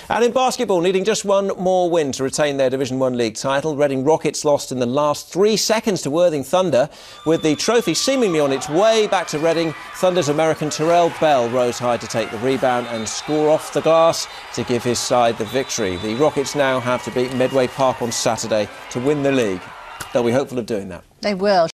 And in basketball, needing just one more win to retain their Division 1 League title, Reading Rockets lost in the last 3 seconds to Worthing Thunder. With the trophy seemingly on its way back to Reading, Thunder's American Terrell Bell rose high to take the rebound and score off the glass to give his side the victory. The Rockets now have to beat Medway Park on Saturday to win the league. They'll be hopeful of doing that. They will.